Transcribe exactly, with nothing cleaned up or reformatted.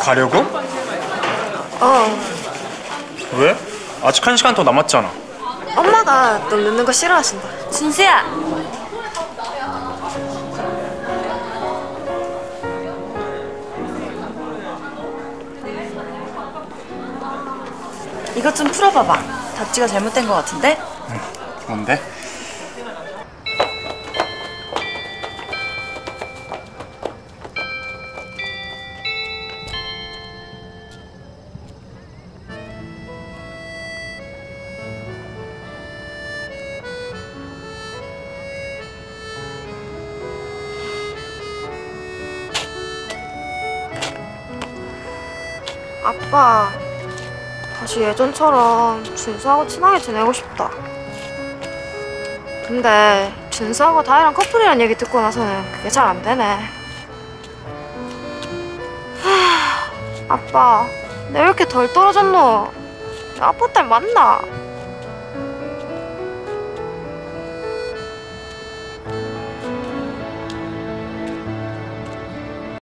가려고? 어. 왜? 아직 한 시간 더 남았잖아. 엄마가 너 늦는 거 싫어하신다. 준수야. 이것 좀 풀어봐봐. 답지가 잘못된 것 같은데? 응. 뭔데? 아빠, 다시 예전처럼 준수하고 친하게 지내고 싶다. 근데 준수하고 다혜랑 커플이란 얘기 듣고 나서는 그게 잘 안 되네. 하, 아빠, 내가 왜 이렇게 덜 떨어졌노? 아빠 딸 맞나?